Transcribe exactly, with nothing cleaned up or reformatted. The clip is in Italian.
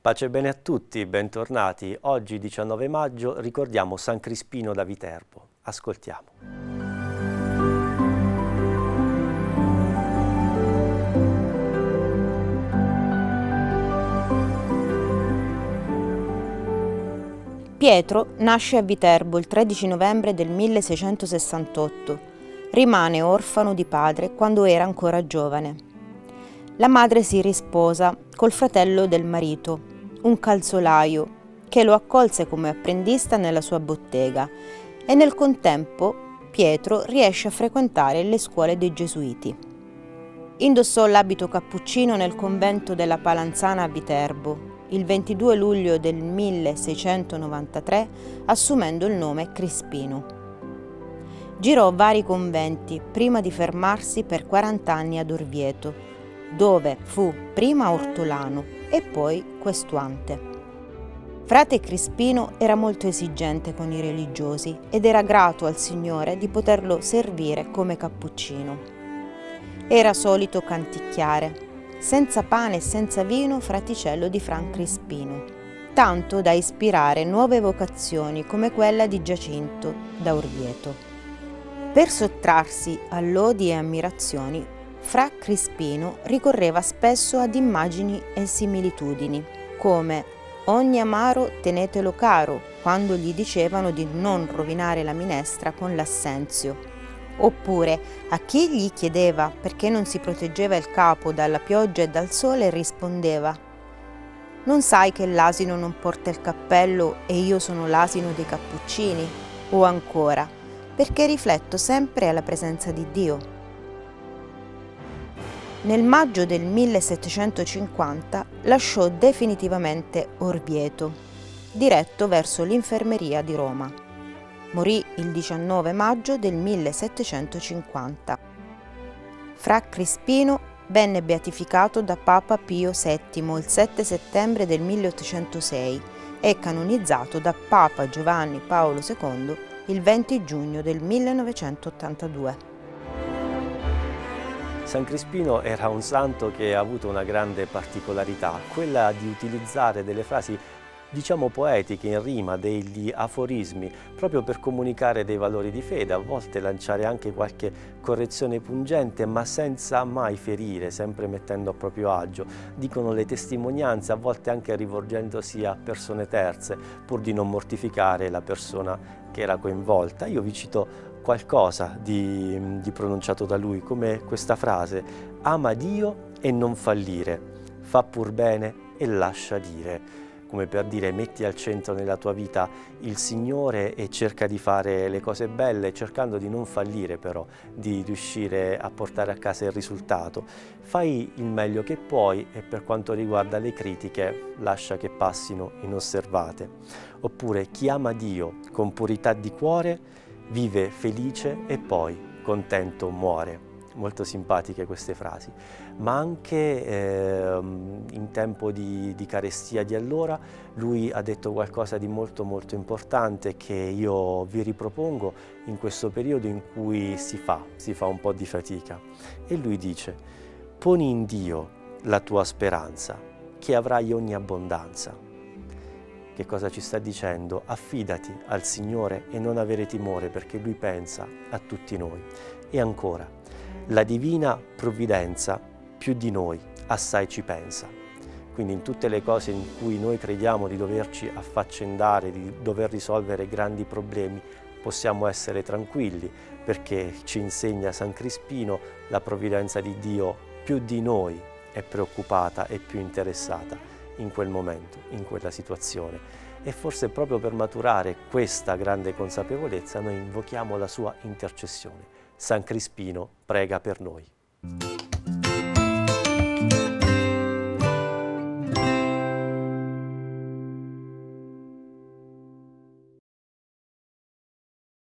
Pace e bene a tutti, bentornati. Oggi, diciannove maggio, ricordiamo San Crispino da Viterbo. Ascoltiamo. Pietro nasce a Viterbo il tredici novembre del milleseicentosessantotto. Rimane orfano di padre quando era ancora giovane. La madre si risposa col fratello del marito, un calzolaio, che lo accolse come apprendista nella sua bottega e nel contempo Pietro riesce a frequentare le scuole dei Gesuiti. Indossò l'abito cappuccino nel convento della Palanzana a Viterbo il ventidue luglio del milleseicentonovantatré, assumendo il nome Crispino. Girò vari conventi prima di fermarsi per quaranta anni ad Orvieto, dove fu prima ortolano e poi questuante. Frate Crispino era molto esigente con i religiosi ed era grato al Signore di poterlo servire come cappuccino. Era solito canticchiare: senza pane e senza vino, fraticello di Fran Crispino, tanto da ispirare nuove vocazioni come quella di Giacinto da Orvieto. Per sottrarsi a lodi e ammirazioni, Fra Crispino ricorreva spesso ad immagini e similitudini, come «Ogni amaro tenetelo caro», quando gli dicevano di non rovinare la minestra con l'assenzio. Oppure a chi gli chiedeva perché non si proteggeva il capo dalla pioggia e dal sole rispondeva: «Non sai che l'asino non porta il cappello e io sono l'asino dei cappuccini?» O ancora: «Perché rifletto sempre alla presenza di Dio». Nel maggio del millesettecentocinquanta lasciò definitivamente Orvieto, diretto verso l'infermeria di Roma. Morì il diciannove maggio del millesettecentocinquanta. Fra Crispino venne beatificato da Papa Pio settimo il sette settembre del milleottocentosei e canonizzato da Papa Giovanni Paolo secondo il venti giugno del millenovecentottantadue. San Crispino era un santo che ha avuto una grande particolarità, quella di utilizzare delle frasi diciamo poetiche in rima, degli aforismi, proprio per comunicare dei valori di fede, a volte lanciare anche qualche correzione pungente, ma senza mai ferire, sempre mettendo a proprio agio. Dicono le testimonianze, a volte anche rivolgendosi a persone terze, pur di non mortificare la persona che era coinvolta. Io vi cito qualcosa di, di pronunciato da lui, come questa frase: «Ama Dio e non fallire, fa pur bene e lascia dire», come per dire metti al centro nella tua vita il Signore e cerca di fare le cose belle, cercando di non fallire però, di riuscire a portare a casa il risultato. Fai il meglio che puoi e per quanto riguarda le critiche lascia che passino inosservate. Oppure chi ama Dio con purità di cuore vive felice e poi contento muore. Molto simpatiche queste frasi, ma anche eh, in tempo di, di carestia di allora lui ha detto qualcosa di molto molto importante che io vi ripropongo in questo periodo in cui si fa, si fa un po' di fatica. E lui dice: «Poni in Dio la tua speranza, che avrai ogni abbondanza». Che cosa ci sta dicendo? Affidati al Signore e non avere timore, perché Lui pensa a tutti noi. E ancora: la divina provvidenza più di noi assai ci pensa. Quindi in tutte le cose in cui noi crediamo di doverci affaccendare, di dover risolvere grandi problemi, possiamo essere tranquilli, perché ci insegna San Crispino, la provvidenza di Dio più di noi è preoccupata e più interessata in quel momento, in quella situazione. E forse proprio per maturare questa grande consapevolezza noi invochiamo la sua intercessione. San Crispino prega per noi.